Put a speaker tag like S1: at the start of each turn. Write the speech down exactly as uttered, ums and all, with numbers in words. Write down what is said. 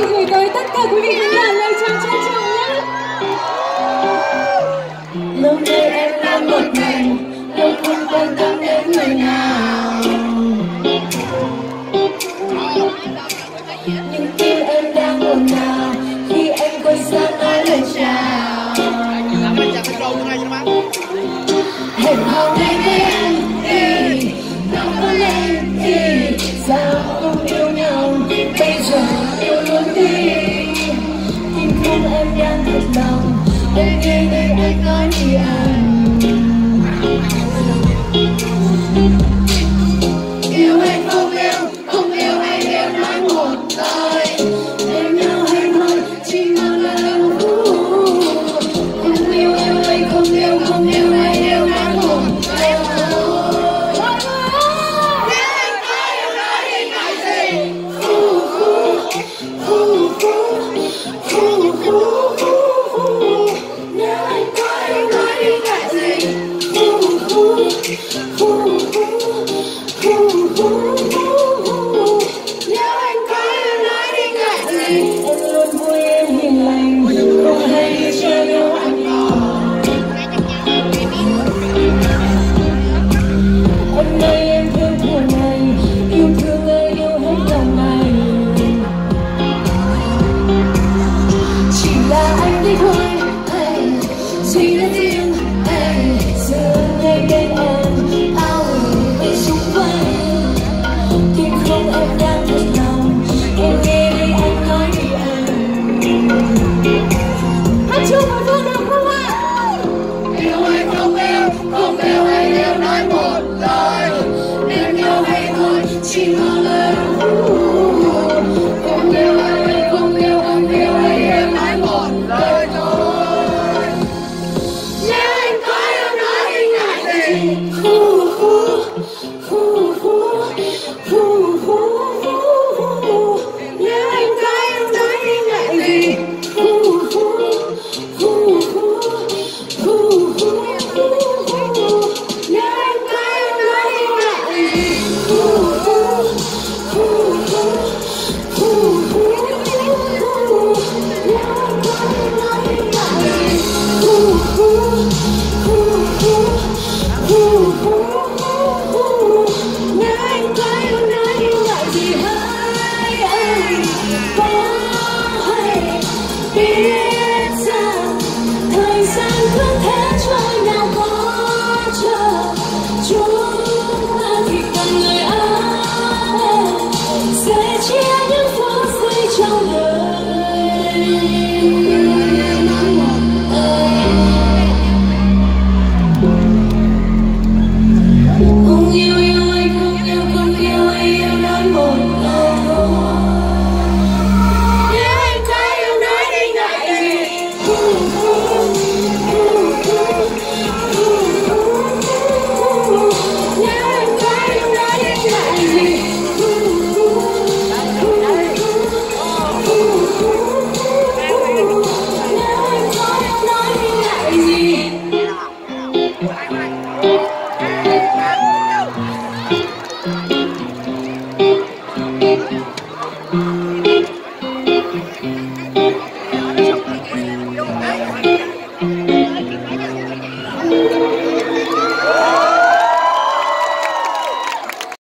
S1: Gửi tới tất cả quý vị khán giả lời chào trân trọng nhé. Lâu nay em đang một mình, đâu không quan tâm đến người nào. Nhưng tim em đang ồn ào khi em quay sang nói lời chào. Hẹn hò ngày với em đi, nó có lên thì sao không yêu nhau, bây giờ yêu luôn đi. Tim không em đang thật lòng, em nghe đây anh nói gì anh. Yêu hay không yêu, không yêu hay yêu nói một lời. Em nhau hay thôi, chỉ một lần. Không yêu yêu hay không yêu, không yêu hay yêu nói một lời. Nếu anh có yêu nói thì ngại gì. Phu phu, phu phu, phu phu, phu phu. Nếu anh có yêu nói thì ngại gì. Phu phu, phu phu, phu phu, phu phu. Nếu anh có yêu nói thì ngại gì. Em luôn vui em hiền lành, không hay đi chơi yêu anh còn. Hôm nay em thương thường ngày, yêu thương ơi yêu hết lòng này. Chỉ là anh đi thôi, hey, suy nghĩ riêng, hey, giờ ngay bên em, áo về xung quanh. Tim không em đang thật lòng, em nghe đây anh nói đi anh. Hát chung một câu được không ạ? Yêu hay không yêu, không yêu hay yêu nói một lời. Nếu yêu hay thôi, chỉ một lời. Không yêu hay không yêu, không yêu hay yêu nói một lời thôi. Nếu anh có yêu nói thì ngại gì. Phu phu, phu phu, phu phu, phu phu. Nếu anh có yêu nói thì ngại gì. Phu phu, phu phu, phu phu, phu phu. Nếu anh có yêu nói thì ngại gì. Phu phu, phu phu, phu phu, phu phu. Nếu anh có yêu nói thì ngại gì. Phu phu, phu phu, phu phu, phu phu. Nếu anh có yêu nói thì ngại gì. Hãy anh có hay biết rằng thời gian cứ thế trôi nào có chờ. Chúng ta thì cần người ai sẽ chia những phút giây trong đời. Nói một lời. Không yêu yêu hay không yêu, không yêu hay yêu nói một lời thôi. Nếu anh có yêu nói thì ngại gì. Phu phu, phu phu, phu phu, phu phu. Nếu anh có yêu nói thì ngại gì. Phu phu, phu phu, phu phu, phu phu. Nếu anh có yêu nói thì ngại gì. Thank you.